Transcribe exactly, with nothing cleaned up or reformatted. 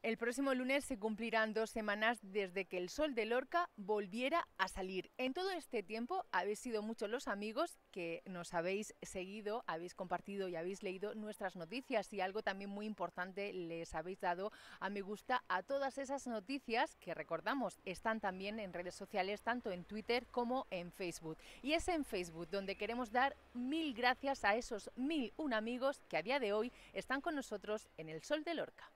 El próximo lunes se cumplirán dos semanas desde que el sol de Lorca volviera a salir. En todo este tiempo habéis sido muchos los amigos que nos habéis seguido, habéis compartido y habéis leído nuestras noticias, y algo también muy importante, les habéis dado a me gusta a todas esas noticias que, recordamos, están también en redes sociales, tanto en Twitter como en Facebook. Y es en Facebook donde queremos dar mil gracias a esos mil un amigos que a día de hoy están con nosotros en el sol de Lorca.